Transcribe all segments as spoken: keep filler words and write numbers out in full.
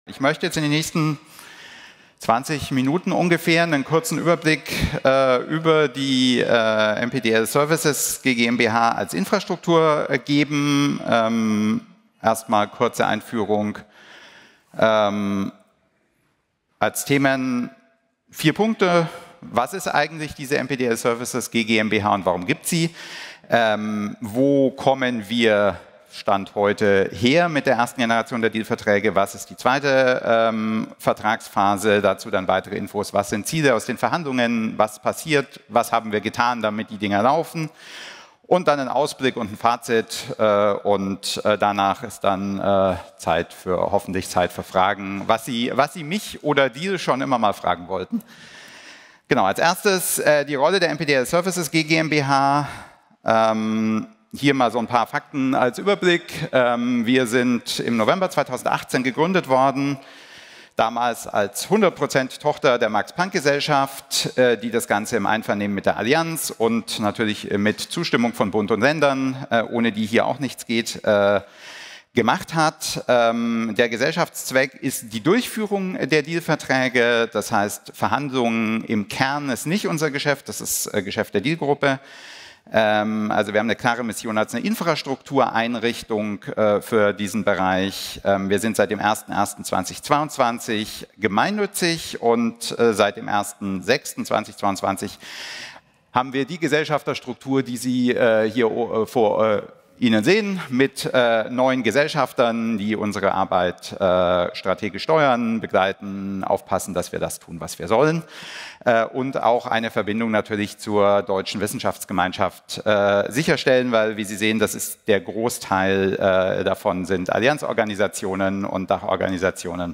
Ich möchte jetzt in den nächsten zwanzig Minuten ungefähr einen kurzen Überblick äh, über die äh, M P D L Services GmbH als Infrastruktur äh, geben. Ähm, erstmal kurze Einführung ähm, als Themen. Vier Punkte. Was ist eigentlich diese M P D L Services GmbH und warum gibt es sie? Ähm, wo kommen wir Stand heute her mit der ersten Generation der Dealverträge? Was ist die zweite ähm, Vertragsphase? Dazu dann weitere Infos. Was sind Ziele aus den Verhandlungen? Was passiert? Was haben wir getan, damit die Dinger laufen? Und dann ein Ausblick und ein Fazit. Äh, und äh, danach ist dann äh, Zeit für, hoffentlich Zeit für Fragen, was Sie, was Sie mich oder Deal schon immer mal fragen wollten. Genau, als erstes äh, die Rolle der M P D L Services GmbH. Ähm, Hier mal so ein paar Fakten als Überblick. Wir sind im November zweitausendachtzehn gegründet worden, damals als hundert Prozent Tochter der Max-Planck-Gesellschaft, die das Ganze im Einvernehmen mit der Allianz und natürlich mit Zustimmung von Bund und Ländern, ohne die hier auch nichts geht, gemacht hat. Der Gesellschaftszweck ist die Durchführung der Dealverträge, das heißt Verhandlungen im Kern ist nicht unser Geschäft, das ist Geschäft der Dealgruppe. Also wir haben eine klare Mission als eine Infrastruktureinrichtung äh, für diesen Bereich. Ähm, wir sind seit dem ersten ersten zweitausendzweiundzwanzig gemeinnützig und äh, seit dem ersten sechsten zweitausendzweiundzwanzig haben wir die Gesellschafterstruktur, die Sie äh, hier äh, vor äh, Ihnen sehen, mit äh, neuen Gesellschaftern, die unsere Arbeit äh, strategisch steuern, begleiten, aufpassen, dass wir das tun, was wir sollen. Äh, und auch eine Verbindung natürlich zur deutschen Wissenschaftsgemeinschaft äh, sicherstellen, weil, wie Sie sehen, das ist der Großteil äh, davon sind Allianzorganisationen und Dachorganisationen.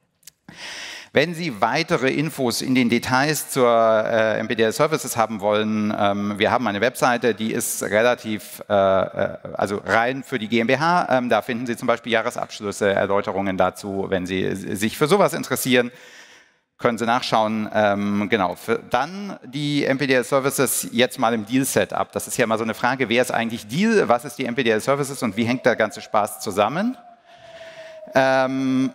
Wenn Sie weitere Infos in den Details zur äh, M P D L Services haben wollen, ähm, wir haben eine Webseite, die ist relativ, äh, also rein für die GmbH. Ähm, da finden Sie zum Beispiel Jahresabschlüsse, Erläuterungen dazu. Wenn Sie sich für sowas interessieren, können Sie nachschauen. Ähm, genau. Für dann die M P D L Services jetzt mal im Deal-Setup. Das ist ja mal so eine Frage, wer ist eigentlich Deal, was ist die M P D L Services und wie hängt der ganze Spaß zusammen? Ähm,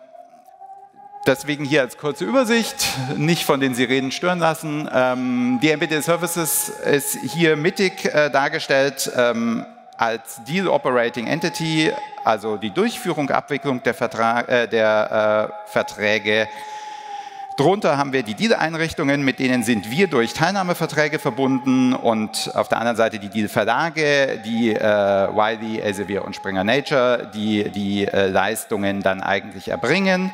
Deswegen hier als kurze Übersicht, nicht von den Sirenen stören lassen. Ähm, die M P D L Services ist hier mittig äh, dargestellt ähm, als Deal Operating Entity, also die Durchführung, Abwicklung der, Vertrag, äh, der äh, Verträge. Drunter haben wir die Deal-Einrichtungen, mit denen sind wir durch Teilnahmeverträge verbunden und auf der anderen Seite die Deal-Verlage, die äh, Wiley, Elsevier und Springer Nature, die die äh, Leistungen dann eigentlich erbringen.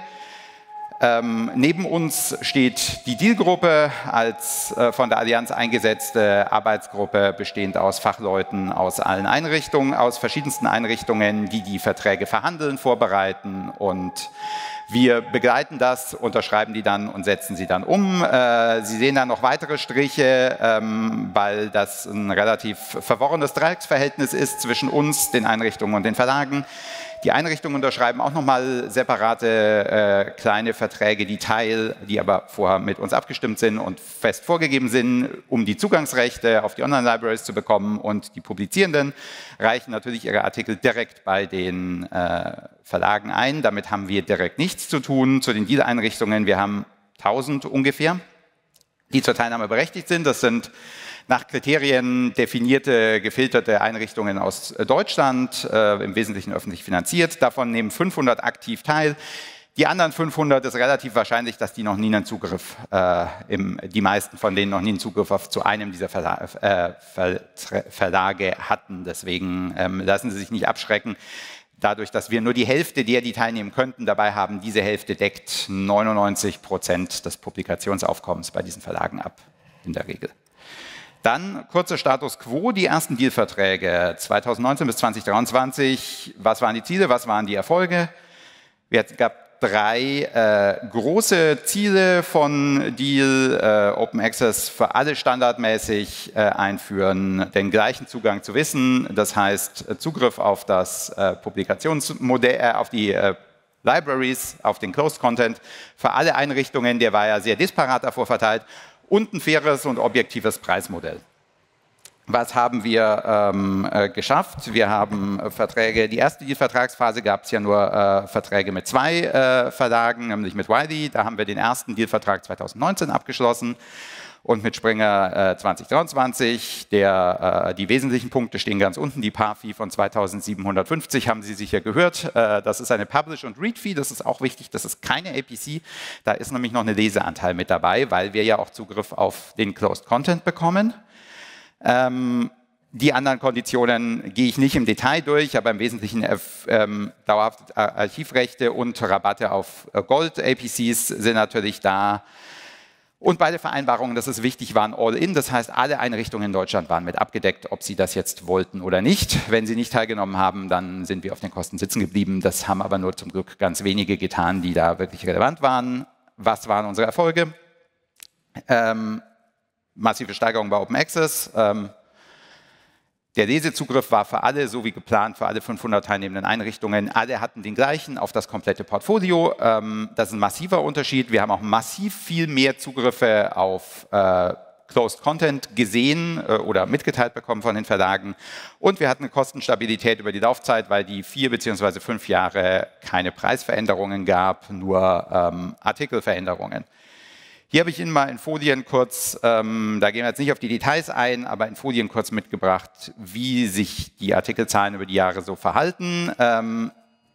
Ähm, neben uns steht die Dealgruppe als äh, von der Allianz eingesetzte Arbeitsgruppe, bestehend aus Fachleuten aus allen Einrichtungen, aus verschiedensten Einrichtungen, die die Verträge verhandeln, vorbereiten und wir begleiten das, unterschreiben die dann und setzen sie dann um. Äh, Sie sehen da noch weitere Striche, ähm, weil das ein relativ verworrenes Dreiecksverhältnis ist zwischen uns, den Einrichtungen und den Verlagen. Die Einrichtungen unterschreiben auch nochmal separate äh, kleine Verträge, die Teil, die aber vorher mit uns abgestimmt sind und fest vorgegeben sind, um die Zugangsrechte auf die Online-Libraries zu bekommen. Und die Publizierenden reichen natürlich ihre Artikel direkt bei den äh, Verlagen ein. Damit haben wir direkt nichts zu tun. Zu den Deal-Einrichtungen, wir haben tausend ungefähr, die zur Teilnahme berechtigt sind. Das sind nach Kriterien definierte, gefilterte Einrichtungen aus Deutschland, äh, im Wesentlichen öffentlich finanziert. Davon nehmen fünfhundert aktiv teil. Die anderen fünfhundert ist relativ wahrscheinlich, dass die noch nie einen Zugriff, äh, im, die meisten von denen noch nie einen Zugriff auf, zu einem dieser Verla äh, Ver Verlage hatten. Deswegen ähm, lassen Sie sich nicht abschrecken. Dadurch, dass wir nur die Hälfte der, die teilnehmen könnten, dabei haben, diese Hälfte deckt neunundneunzig Prozent des Publikationsaufkommens bei diesen Verlagen ab, in der Regel. Dann kurzer Status Quo, die ersten Dealverträge zweitausendneunzehn bis zweitausenddreiundzwanzig. Was waren die Ziele, was waren die Erfolge? Es gab drei äh, große Ziele von Deal, äh, Open Access für alle standardmäßig äh, einführen, den gleichen Zugang zu Wissen, das heißt Zugriff auf das äh, Publikationsmodell, äh, auf die äh, Libraries, auf den Closed Content für alle Einrichtungen, der war ja sehr disparat davor verteilt, und ein faires und objektives Preismodell. Was haben wir ähm, äh, geschafft? Wir haben äh, Verträge, die erste Deal-Vertragsphase gab es ja nur äh, Verträge mit zwei äh, Verlagen, nämlich mit Wiley. Da haben wir den ersten Deal-Vertrag zweitausendneunzehn abgeschlossen und mit Springer äh, zwanzig dreiundzwanzig. Der, äh, die wesentlichen Punkte stehen ganz unten. Die Par-Fee von zweitausendsiebenhundertfünfzig haben Sie sicher gehört. Äh, das ist eine Publish- und Read-Fee. Das ist auch wichtig. Das ist keine A P C. Da ist nämlich noch ein Leseanteil mit dabei, weil wir ja auch Zugriff auf den Closed Content bekommen. Ähm, die anderen Konditionen gehe ich nicht im Detail durch, aber im Wesentlichen äh, ähm, dauerhafte Archivrechte und Rabatte auf äh, Gold-A P Cs sind natürlich da. Und beide Vereinbarungen, das ist wichtig, waren all-in. Das heißt, alle Einrichtungen in Deutschland waren mit abgedeckt, ob sie das jetzt wollten oder nicht. Wenn sie nicht teilgenommen haben, dann sind wir auf den Kosten sitzen geblieben. Das haben aber nur zum Glück ganz wenige getan, die da wirklich relevant waren. Was waren unsere Erfolge? Ähm, Massive Steigerung bei Open Access. Ähm, der Lesezugriff war für alle, so wie geplant, für alle fünfhundert teilnehmenden Einrichtungen. Alle hatten den gleichen auf das komplette Portfolio. Ähm, das ist ein massiver Unterschied. Wir haben auch massiv viel mehr Zugriffe auf äh, Closed Content gesehen äh, oder mitgeteilt bekommen von den Verlagen. Und wir hatten eine Kostenstabilität über die Laufzeit, weil die vier beziehungsweise fünf Jahre keine Preisveränderungen gab, nur ähm, Artikelveränderungen. Hier habe ich Ihnen mal in Folien kurz, ähm, da gehen wir jetzt nicht auf die Details ein, aber in Folien kurz mitgebracht, wie sich die Artikelzahlen über die Jahre so verhalten. Ähm,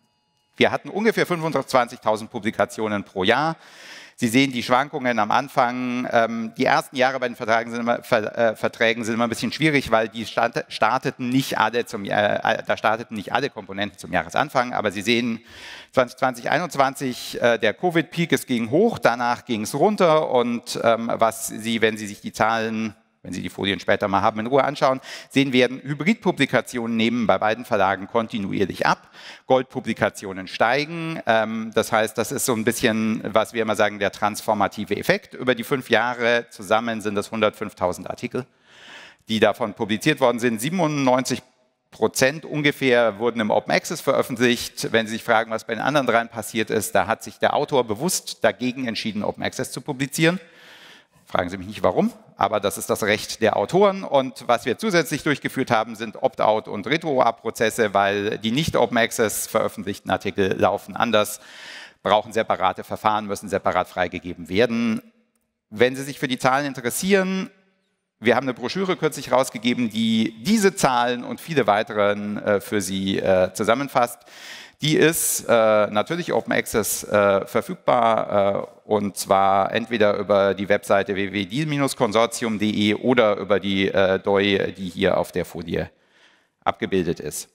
wir hatten ungefähr fünfundzwanzigtausend Publikationen pro Jahr. Sie sehen die Schwankungen am Anfang. Ähm, die ersten Jahre bei den Verträgen sind, immer, Ver, äh, Verträgen sind immer ein bisschen schwierig, weil die start, starteten nicht alle zum, äh, da starteten nicht alle Komponenten zum Jahresanfang. Aber Sie sehen, zwanzig zwanzig, einundzwanzig, äh, der Covid-Peak, es ging hoch, danach ging es runter. Und ähm, was Sie, wenn Sie sich die Zahlen, wenn Sie die Folien später mal haben, in Ruhe anschauen, sehen werden, Hybridpublikationen nehmen bei beiden Verlagen kontinuierlich ab. Goldpublikationen steigen. Ähm, das heißt, das ist so ein bisschen, was wir immer sagen, der transformative Effekt. Über die fünf Jahre zusammen sind das hundertfünftausend Artikel, die davon publiziert worden sind. siebenundneunzig Prozent ungefähr wurden im Open Access veröffentlicht. Wenn Sie sich fragen, was bei den anderen dreien passiert ist, da hat sich der Autor bewusst dagegen entschieden, Open Access zu publizieren. Fragen Sie mich nicht, warum, aber das ist das Recht der Autoren. Und was wir zusätzlich durchgeführt haben, sind Opt-out- und Retro-Prozesse, weil die nicht Open Access veröffentlichten Artikel laufen anders, brauchen separate Verfahren, müssen separat freigegeben werden. Wenn Sie sich für die Zahlen interessieren, wir haben eine Broschüre kürzlich rausgegeben, die diese Zahlen und viele weiteren äh, für Sie äh, zusammenfasst. Die ist äh, natürlich Open Access äh, verfügbar äh, und zwar entweder über die Webseite w w w punkt deal Bindestrich consortium punkt de oder über die äh, D O I, die hier auf der Folie abgebildet ist.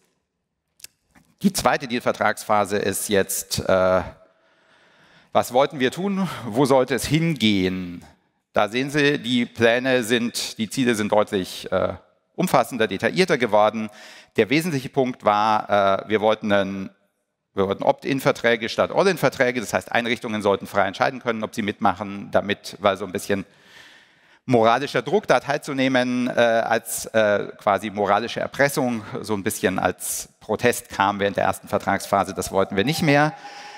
Die zweite Deal-Vertragsphase ist jetzt, äh, was wollten wir tun, wo sollte es hingehen? Da sehen Sie, die Pläne sind, die Ziele sind deutlich äh, umfassender, detaillierter geworden. Der wesentliche Punkt war, äh, wir wollten einen Wir wollten Opt-in-Verträge statt All-in-Verträge, das heißt, Einrichtungen sollten frei entscheiden können, ob sie mitmachen, damit, weil so ein bisschen moralischer Druck da teilzunehmen, äh, als äh, quasi moralische Erpressung, so ein bisschen als Protest kam während der ersten Vertragsphase, das wollten wir nicht mehr.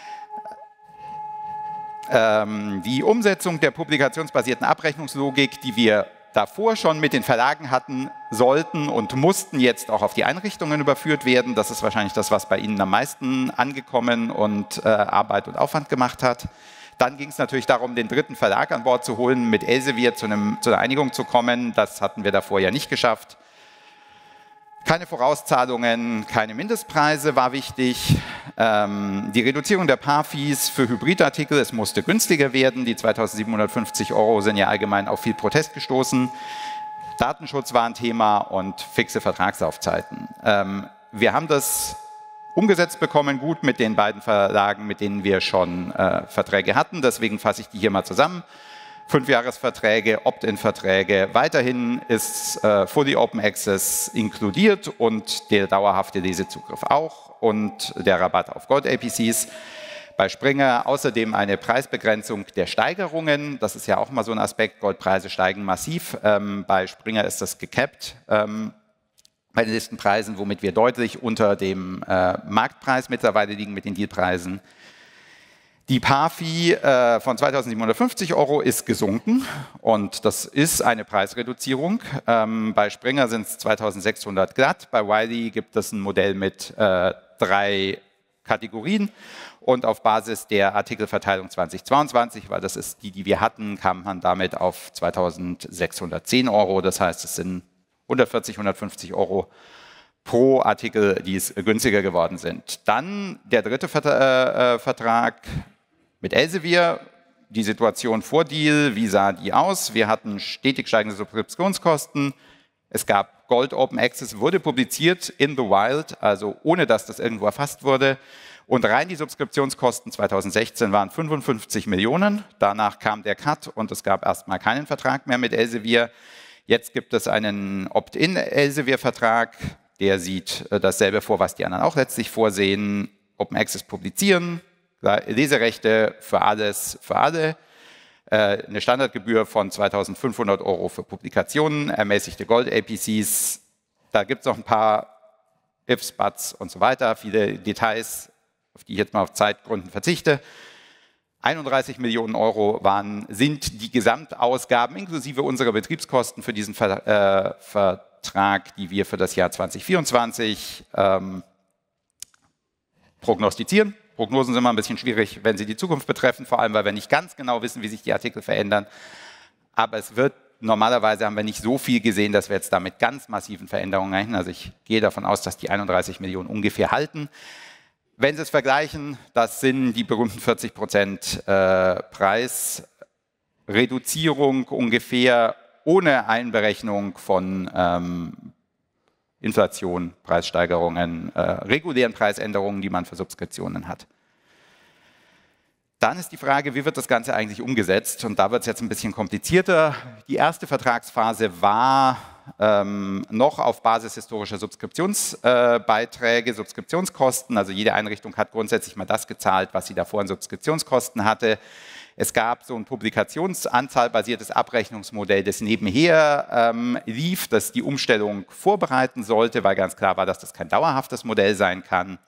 Ähm, die Umsetzung der publikationsbasierten Abrechnungslogik, die wir davor schon mit den Verlagen hatten, sollten und mussten jetzt auch auf die Einrichtungen überführt werden. Das ist wahrscheinlich das, was bei Ihnen am meisten angekommen und äh, Arbeit und Aufwand gemacht hat. Dann ging es natürlich darum, den dritten Verlag an Bord zu holen, mit Elsevier zu, einem, zu einer Einigung zu kommen. Das hatten wir davor ja nicht geschafft. Keine Vorauszahlungen, keine Mindestpreise war wichtig. Ähm, die Reduzierung der Par-Fees für Hybridartikel, es musste günstiger werden. Die zweitausendsiebenhundertfünfzig Euro sind ja allgemein auf viel Protest gestoßen. Datenschutz war ein Thema und fixe Vertragslaufzeiten. Ähm, wir haben das umgesetzt bekommen, gut mit den beiden Verlagen, mit denen wir schon äh, Verträge hatten. Deswegen fasse ich die hier mal zusammen. Fünfjahresverträge, Opt-in-Verträge. Weiterhin ist äh, Fully Open Access inkludiert und der dauerhafte Lesezugriff auch und der Rabatt auf Gold-A P Cs. Bei Springer außerdem eine Preisbegrenzung der Steigerungen. Das ist ja auch mal so ein Aspekt. Goldpreise steigen massiv. Ähm, bei Springer ist das gecapped ähm, bei den Listenpreisen, womit wir deutlich unter dem äh, Marktpreis mittlerweile liegen mit den Dealpreisen. Die Par-Fee äh, von zweitausendsiebenhundertfünfzig Euro ist gesunken und das ist eine Preisreduzierung. Ähm, bei Springer sind es zweitausendsechshundert glatt, bei Wiley gibt es ein Modell mit äh, drei Kategorien und auf Basis der Artikelverteilung zweitausendzweiundzwanzig, weil das ist die, die wir hatten, kam man damit auf zweitausendsechshundertzehn Euro. Das heißt, es sind hundertvierzig, hundertfünfzig Euro pro Artikel, die es günstiger geworden sind. Dann der dritte Vertrag mit Elsevier, die Situation vor Deal, wie sah die aus? Wir hatten stetig steigende Subskriptionskosten. Es gab Gold Open Access, wurde publiziert in the wild, also ohne dass das irgendwo erfasst wurde. Und rein die Subskriptionskosten zweitausendsechzehn waren fünfundfünfzig Millionen. Danach kam der Cut und es gab erstmal keinen Vertrag mehr mit Elsevier. Jetzt gibt es einen Opt-in-Elsevier-Vertrag, der sieht dasselbe vor, was die anderen auch letztlich vorsehen. Open Access publizieren, Leserechte für alles, für alle. Eine Standardgebühr von zweitausendfünfhundert Euro für Publikationen, ermäßigte Gold-A P Cs. Da gibt es noch ein paar Ifs, Buts und so weiter, viele Details, auf die ich jetzt mal auf Zeitgründen verzichte. einunddreißig Millionen Euro waren, sind die Gesamtausgaben inklusive unserer Betriebskosten für diesen Ver, äh, Vertrag, die wir für das Jahr zweitausendvierundzwanzig ähm, prognostizieren. Prognosen sind immer ein bisschen schwierig, wenn sie die Zukunft betreffen, vor allem, weil wir nicht ganz genau wissen, wie sich die Artikel verändern. Aber es wird, normalerweise haben wir nicht so viel gesehen, dass wir jetzt da mit ganz massiven Veränderungen rechnen. Also ich gehe davon aus, dass die einunddreißig Millionen ungefähr halten. Wenn Sie es vergleichen, das sind die berühmten vierzig Prozent äh, Preisreduzierung ungefähr ohne Einberechnung von ähm, Inflation, Preissteigerungen, äh, regulären Preisänderungen, die man für Subskriptionen hat. Dann ist die Frage, wie wird das Ganze eigentlich umgesetzt? Und da wird es jetzt ein bisschen komplizierter. Die erste Vertragsphase war ähm, noch auf Basis historischer Subskriptionsbeiträge, äh, Subskriptionskosten. Also jede Einrichtung hat grundsätzlich mal das gezahlt, was sie davor an Subskriptionskosten hatte. Es gab so ein publikationsanzahlbasiertes Abrechnungsmodell, das nebenher ähm, lief, das die Umstellung vorbereiten sollte, weil ganz klar war, dass das kein dauerhaftes Modell sein kann.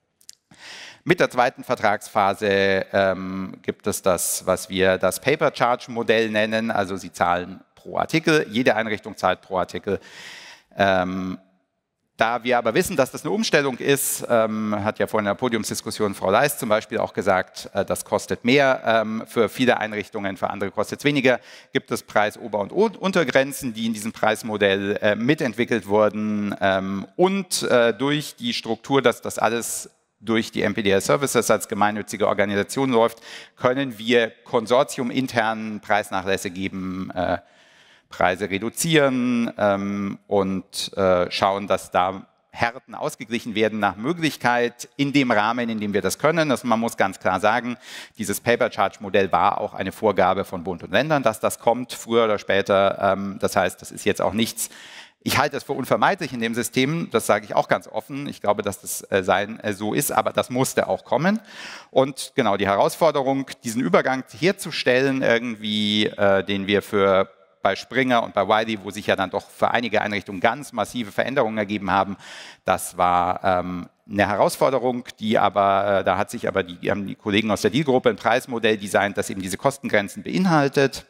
Mit der zweiten Vertragsphase ähm, gibt es das, was wir das Paper-Charge-Modell nennen. Also Sie zahlen pro Artikel, jede Einrichtung zahlt pro Artikel. Ähm, Da wir aber wissen, dass das eine Umstellung ist, ähm, hat ja vorhin in der Podiumsdiskussion Frau Leist zum Beispiel auch gesagt, äh, das kostet mehr ähm, für viele Einrichtungen, für andere kostet es weniger, gibt es Preisober- und Untergrenzen, die in diesem Preismodell äh, mitentwickelt wurden ähm, und äh, durch die Struktur, dass das alles durch die M P D S Services als gemeinnützige Organisation läuft, können wir konsortiuminternen Preisnachlässe geben, äh, Preise reduzieren ähm, und äh, schauen, dass da Härten ausgeglichen werden nach Möglichkeit in dem Rahmen, in dem wir das können. Also man muss ganz klar sagen, dieses Paper-Charge-Modell war auch eine Vorgabe von Bund und Ländern, dass das kommt, früher oder später. Ähm, das heißt, das ist jetzt auch nichts. Ich halte es für unvermeidlich in dem System, das sage ich auch ganz offen. Ich glaube, dass das äh, sein, äh, so ist, aber das musste auch kommen. Und genau die Herausforderung, diesen Übergang herzustellen, irgendwie, äh, den wir für bei Springer und bei Wiley, wo sich ja dann doch für einige Einrichtungen ganz massive Veränderungen ergeben haben, das war ähm, eine Herausforderung, die aber, äh, da hat sich aber die, die haben die Kollegen aus der Deal-Gruppe ein Preismodell designt, das eben diese Kostengrenzen beinhaltet,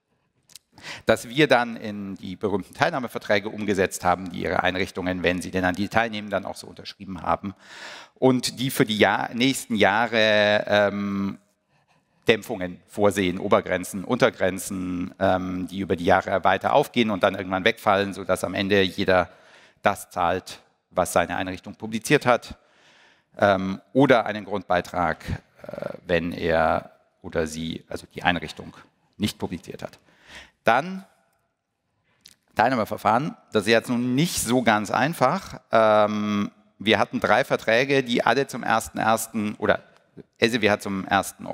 das wir dann in die berühmten Teilnahmeverträge umgesetzt haben, die ihre Einrichtungen, wenn sie denn an die teilnehmen, dann auch so unterschrieben haben und die für die Jahr, nächsten Jahre ähm, Dämpfungen vorsehen, Obergrenzen, Untergrenzen, ähm, die über die Jahre weiter aufgehen und dann irgendwann wegfallen, sodass am Ende jeder das zahlt, was seine Einrichtung publiziert hat, ähm, oder einen Grundbeitrag, äh, wenn er oder sie, also die Einrichtung, nicht publiziert hat. Dann Teilnahmeverfahren, das ist jetzt nun nicht so ganz einfach. Ähm, wir hatten drei Verträge, die alle zum ersten ersten oder Elsevier hat zum ersten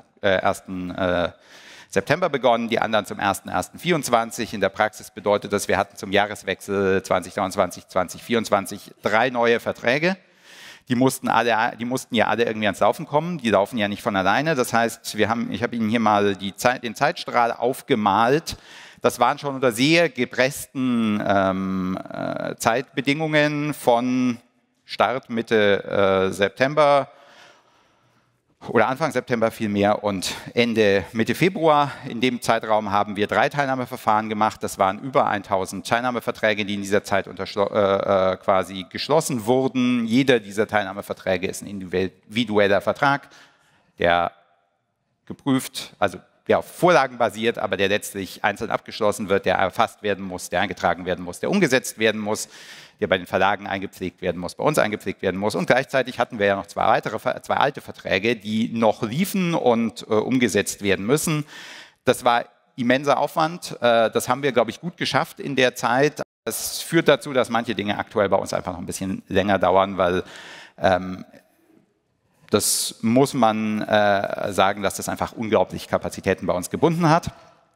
September begonnen, die anderen zum ersten ersten vierundzwanzig. In der Praxis bedeutet das, wir hatten zum Jahreswechsel zweitausendneunundzwanzig zweitausendvierundzwanzig drei neue Verträge. Die mussten, alle, die mussten ja alle irgendwie ans Laufen kommen, die laufen ja nicht von alleine. Das heißt, wir haben, ich habe Ihnen hier mal die Zeit, den Zeitstrahl aufgemalt. Das waren schon unter sehr gepressten ähm, äh, Zeitbedingungen von Start Mitte äh, September oder Anfang September vielmehr und Ende, Mitte Februar. In dem Zeitraum haben wir drei Teilnahmeverfahren gemacht. Das waren über tausend Teilnahmeverträge, die in dieser Zeit äh, äh, quasi geschlossen wurden. Jeder dieser Teilnahmeverträge ist ein individueller Vertrag, der geprüft, also der auf Vorlagen basiert, aber der letztlich einzeln abgeschlossen wird, der erfasst werden muss, der eingetragen werden muss, der umgesetzt werden muss, der bei den Verlagen eingepflegt werden muss, bei uns eingepflegt werden muss. Und gleichzeitig hatten wir ja noch zwei weitere, zwei alte Verträge, die noch liefen und äh, umgesetzt werden müssen. Das war immenser Aufwand. Äh, das haben wir, glaube ich, gut geschafft in der Zeit. Es führt dazu, dass manche Dinge aktuell bei uns einfach noch ein bisschen länger dauern, weil ähm, das muss man äh, sagen, dass das einfach unglaublich Kapazitäten bei uns gebunden hat.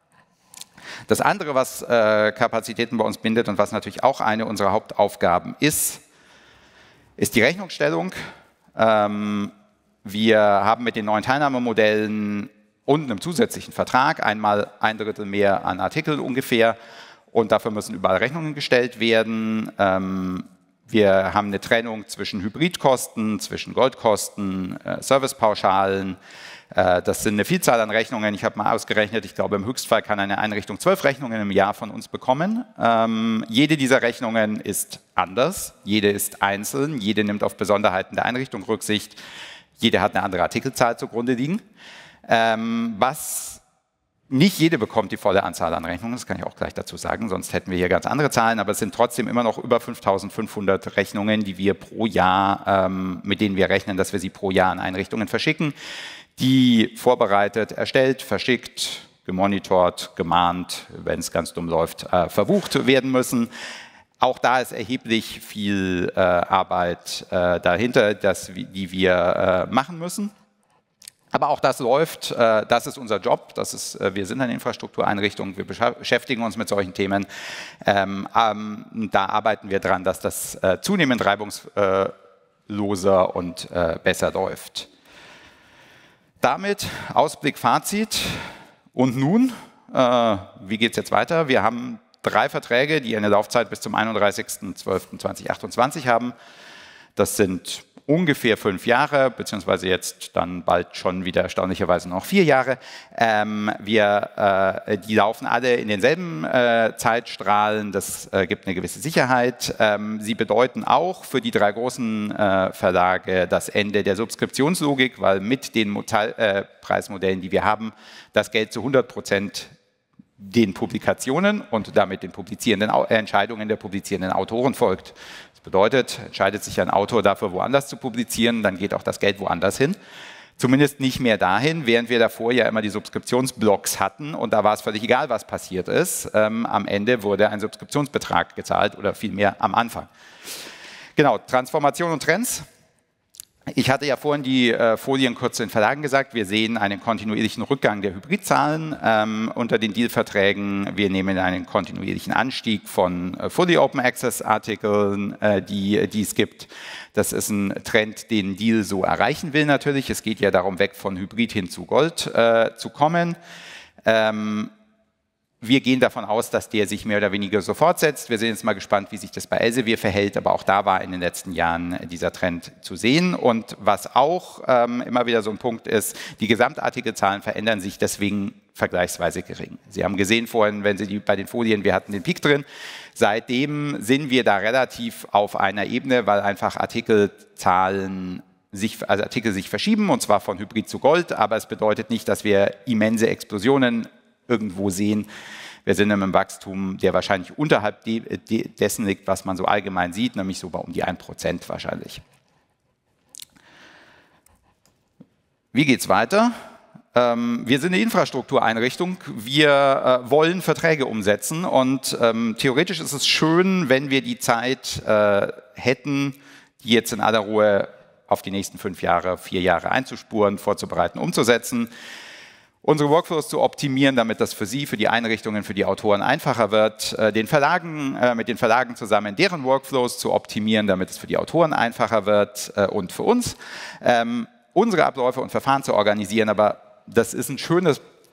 Das andere, was äh, Kapazitäten bei uns bindet und was natürlich auch eine unserer Hauptaufgaben ist, ist die Rechnungsstellung. Ähm, wir haben mit den neuen Teilnahmemodellen und einem zusätzlichen Vertrag einmal ein Drittel mehr an Artikeln ungefähr und dafür müssen überall Rechnungen gestellt werden. Ähm, wir haben eine Trennung zwischen Hybridkosten, zwischen Goldkosten, äh, Servicepauschalen. Das sind eine Vielzahl an Rechnungen. Ich habe mal ausgerechnet, ich glaube, im Höchstfall kann eine Einrichtung zwölf Rechnungen im Jahr von uns bekommen. Ähm, jede dieser Rechnungen ist anders, jede ist einzeln, jede nimmt auf Besonderheiten der Einrichtung Rücksicht, jede hat eine andere Artikelzahl zugrunde liegen. Ähm, was nicht jede bekommt die volle Anzahl an Rechnungen, das kann ich auch gleich dazu sagen, sonst hätten wir hier ganz andere Zahlen, aber es sind trotzdem immer noch über fünftausendfünfhundert Rechnungen, die wir pro Jahr, ähm, mit denen wir rechnen, dass wir sie pro Jahr an Einrichtungen verschicken, die vorbereitet, erstellt, verschickt, gemonitort, gemahnt, wenn es ganz dumm läuft, äh, verbucht werden müssen. Auch da ist erheblich viel äh, Arbeit äh, dahinter, das, die wir äh, machen müssen. Aber auch das läuft, äh, das ist unser Job, das ist, äh, wir sind eine Infrastruktureinrichtung, wir beschäftigen uns mit solchen Themen. Ähm, ähm, da arbeiten wir dran, dass das äh, zunehmend reibungsloser und äh, besser läuft. Damit Ausblick, Fazit und nun, äh, wie geht es jetzt weiter? Wir haben drei Verträge, die eine Laufzeit bis zum einunddreißigsten zwölften zweitausendachtundzwanzig haben. Das sind ungefähr fünf Jahre, beziehungsweise jetzt dann bald schon wieder erstaunlicherweise noch vier Jahre. Ähm, wir, äh, die laufen alle in denselben äh, Zeitstrahlen, das äh, gibt eine gewisse Sicherheit. Ähm, sie bedeuten auch für die drei großen äh, Verlage das Ende der Subskriptionslogik, weil mit den Modell, äh, Preismodellen, die wir haben, das Geld zu hundert Prozent den Publikationen und damit den publizierenden äh, Entscheidungen der publizierenden Autoren folgt. Bedeutet, entscheidet sich ein Autor dafür, woanders zu publizieren, dann geht auch das Geld woanders hin. Zumindest nicht mehr dahin, während wir davor ja immer die Subskriptionsblocks hatten und da war es völlig egal, was passiert ist. Ähm, am Ende wurde ein Subskriptionsbetrag gezahlt oder vielmehr am Anfang. Genau, Transformation und Trends. Ich hatte ja vorhin die äh, Folien kurz in Verlagen gesagt, wir sehen einen kontinuierlichen Rückgang der Hybridzahlen ähm, unter den Deal-Verträgen. Wir nehmen einen kontinuierlichen Anstieg von äh, Fully Open Access Artikeln, äh, die, die es gibt. Das ist ein Trend, den Deal so erreichen will natürlich. Es geht ja darum, weg von Hybrid hin zu Gold äh, zu kommen. Ähm, Wir gehen davon aus, dass der sich mehr oder weniger so fortsetzt. Wir sind jetzt mal gespannt, wie sich das bei Elsevier verhält, aber auch da war in den letzten Jahren dieser Trend zu sehen. Und was auch ähm, immer wieder so ein Punkt ist, die Gesamtartikelzahlen verändern sich deswegen vergleichsweise gering. Sie haben gesehen vorhin, wenn Sie die, bei den Folien, wir hatten den Peak drin. Seitdem sind wir da relativ auf einer Ebene, weil einfach Artikelzahlen sich, also Artikel sich verschieben, und zwar von Hybrid zu Gold, aber es bedeutet nicht, dass wir immense Explosionen irgendwo sehen. Wir sind in einem Wachstum, der wahrscheinlich unterhalb de, de, dessen liegt, was man so allgemein sieht, nämlich so bei um die ein Prozent wahrscheinlich. Wie geht es weiter? Ähm, wir sind eine Infrastruktureinrichtung. Wir äh, wollen Verträge umsetzen und ähm, theoretisch ist es schön, wenn wir die Zeit äh, hätten, die jetzt in aller Ruhe auf die nächsten fünf Jahre, vier Jahre einzuspuren, vorzubereiten, umzusetzen. Unsere Workflows zu optimieren, damit das für Sie, für die Einrichtungen, für die Autoren einfacher wird, den Verlagen, mit den Verlagen zusammen deren Workflows zu optimieren, damit es für die Autoren einfacher wird und für uns, unsere Abläufe und Verfahren zu organisieren. Aber das ist ein schönes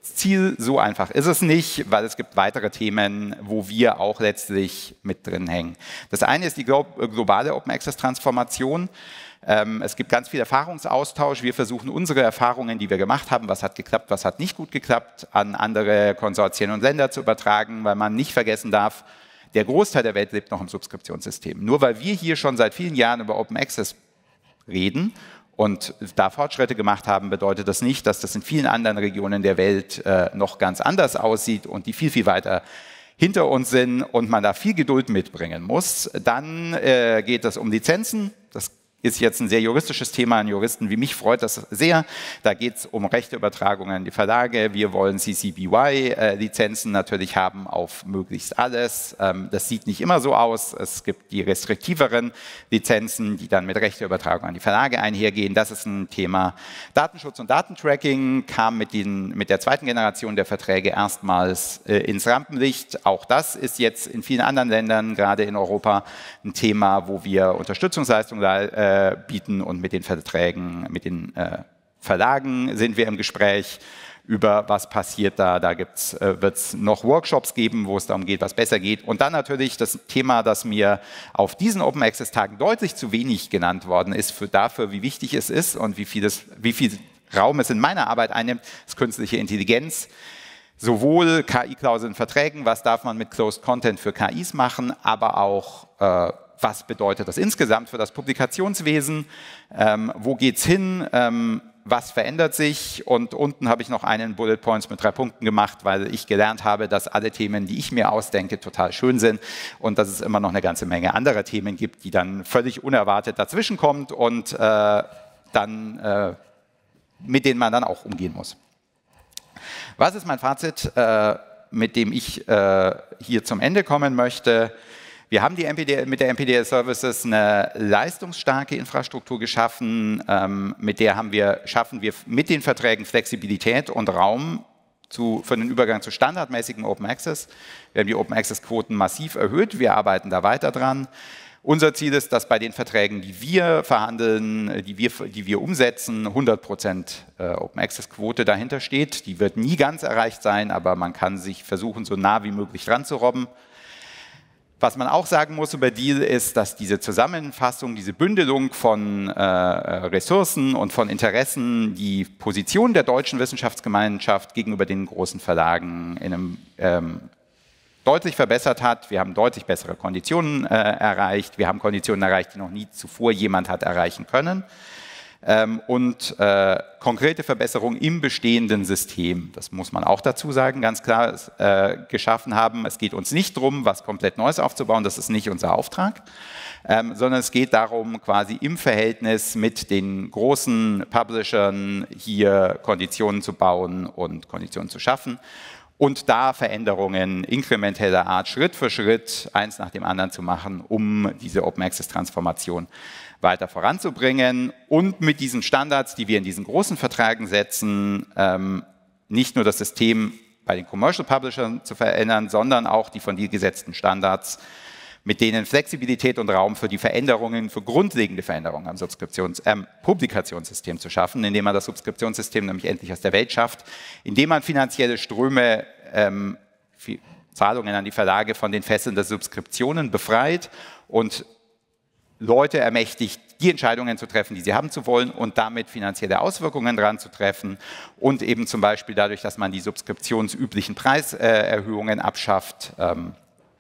Ziel. So einfach ist es nicht, weil es gibt weitere Themen, wo wir auch letztlich mit drin hängen. Das eine ist die globale Open Access Transformation. Es gibt ganz viel Erfahrungsaustausch. Wir versuchen unsere Erfahrungen, die wir gemacht haben, was hat geklappt, was hat nicht gut geklappt, an andere Konsortien und Länder zu übertragen, weil man nicht vergessen darf, der Großteil der Welt lebt noch im Subskriptionssystem. Nur weil wir hier schon seit vielen Jahren über Open Access reden und da Fortschritte gemacht haben, bedeutet das nicht, dass das in vielen anderen Regionen der Welt äh, noch ganz anders aussieht und die viel, viel weiter hinter uns sind und man da viel Geduld mitbringen muss. Dann äh, geht es um Lizenzen. Das ist jetzt ein sehr juristisches Thema. An Juristen wie mich freut das sehr. Da geht es um Rechteübertragungen an die Verlage. Wir wollen C C B Y-Lizenzen natürlich haben auf möglichst alles. Das sieht nicht immer so aus. Es gibt die restriktiveren Lizenzen, die dann mit Rechteübertragung an die Verlage einhergehen. Das ist ein Thema. Datenschutz und Datentracking kam mit, den, mit der zweiten Generation der Verträge erstmals äh, ins Rampenlicht. Auch das ist jetzt in vielen anderen Ländern, gerade in Europa, ein Thema, wo wir Unterstützungsleistungen äh, bieten und mit den Verträgen, mit den äh, Verlagen sind wir im Gespräch über was passiert da. Da äh, wird es noch Workshops geben, wo es darum geht, was besser geht. Und dann natürlich das Thema, das mir auf diesen Open Access Tagen deutlich zu wenig genannt worden ist, für dafür, wie wichtig es ist und wie viel, es, wie viel Raum es in meiner Arbeit einnimmt, ist künstliche Intelligenz. Sowohl K I-Klauseln in Verträgen, was darf man mit Closed Content für K Is machen, aber auch äh, was bedeutet das insgesamt für das Publikationswesen, ähm, wo geht es hin, ähm, was verändert sich, und unten habe ich noch einen Bullet Points mit drei Punkten gemacht, weil ich gelernt habe, dass alle Themen, die ich mir ausdenke, total schön sind und dass es immer noch eine ganze Menge anderer Themen gibt, die dann völlig unerwartet dazwischen kommt und äh, dann, äh, mit denen man dann auch umgehen muss. Was ist mein Fazit, äh, mit dem ich äh, hier zum Ende kommen möchte? Wir haben die M P D L, mit der M P D L Services eine leistungsstarke Infrastruktur geschaffen, ähm, mit der haben wir, schaffen wir mit den Verträgen Flexibilität und Raum zu, für den Übergang zu standardmäßigem Open Access. Wir haben die Open Access Quoten massiv erhöht, wir arbeiten da weiter dran. Unser Ziel ist, dass bei den Verträgen, die wir verhandeln, die wir, die wir umsetzen, hundert Prozent Open Access Quote dahinter steht. Die wird nie ganz erreicht sein, aber man kann sich versuchen, so nah wie möglich dran zu robben. Was man auch sagen muss über Deal ist, dass diese Zusammenfassung, diese Bündelung von äh, Ressourcen und von Interessen die Position der deutschen Wissenschaftsgemeinschaft gegenüber den großen Verlagen in einem, ähm, deutlich verbessert hat. Wir haben deutlich bessere Konditionen äh, erreicht. Wir haben Konditionen erreicht, die noch nie zuvor jemand hat erreichen können. Ähm, und äh, konkrete Verbesserungen im bestehenden System, das muss man auch dazu sagen, ganz klar äh, geschaffen haben. Es geht uns nicht darum, was komplett Neues aufzubauen, das ist nicht unser Auftrag, ähm, sondern es geht darum, quasi im Verhältnis mit den großen Publishern hier Konditionen zu bauen und Konditionen zu schaffen. Und da Veränderungen inkrementeller Art, Schritt für Schritt, eins nach dem anderen zu machen, um diese Open Access Transformation weiter voranzubringen und mit diesen Standards, die wir in diesen großen Verträgen setzen, ähm, nicht nur das System bei den Commercial Publishern zu verändern, sondern auch die von dir gesetzten Standards, mit denen Flexibilität und Raum für die Veränderungen, für grundlegende Veränderungen am Subskriptions-, äh, Publikationssystem zu schaffen, indem man das Subskriptionssystem nämlich endlich aus der Welt schafft, indem man finanzielle Ströme, ähm, Zahlungen an die Verlage von den Fesseln der Subskriptionen befreit und Leute ermächtigt, die Entscheidungen zu treffen, die sie haben zu wollen und damit finanzielle Auswirkungen dran zu treffen und eben zum Beispiel dadurch, dass man die subskriptionsüblichen Preiserhöhungen abschafft, ähm,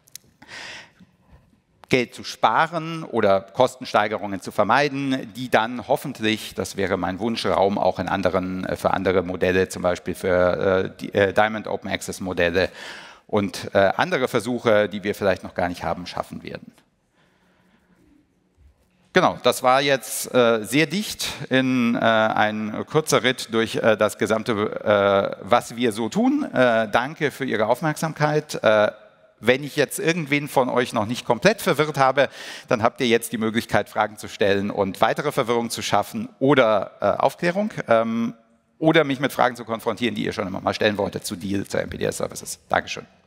Geld zu sparen oder Kostensteigerungen zu vermeiden, die dann hoffentlich, das wäre mein Wunschraum, auch in anderen, für andere Modelle, zum Beispiel für äh, die, äh, Diamond Open Access Modelle und äh, andere Versuche, die wir vielleicht noch gar nicht haben, schaffen werden. Genau, das war jetzt äh, sehr dicht in äh, ein kurzer Ritt durch äh, das gesamte, äh, was wir so tun. Äh, danke für Ihre Aufmerksamkeit. Äh, wenn ich jetzt irgendwen von euch noch nicht komplett verwirrt habe, dann habt ihr jetzt die Möglichkeit, Fragen zu stellen und weitere Verwirrung zu schaffen oder äh, Aufklärung ähm, oder mich mit Fragen zu konfrontieren, die ihr schon immer mal stellen wolltet zu Deal, zu M P D L Services. Dankeschön.